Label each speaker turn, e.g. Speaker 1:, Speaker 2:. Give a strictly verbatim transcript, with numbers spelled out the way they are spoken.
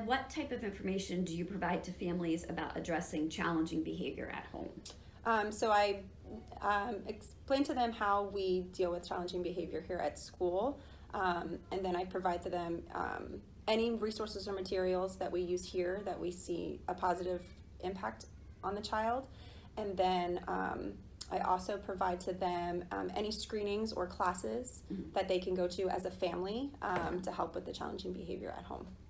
Speaker 1: then what type of information do you provide to families about addressing challenging behavior at home?
Speaker 2: Um, so I um, explain to them how we deal with challenging behavior here at school, um, and then I provide to them um, any resources or materials that we use here that we see a positive impact on the child. And then um, I also provide to them um, any screenings or classes mm-hmm. that they can go to as a family um, to help with the challenging behavior at home.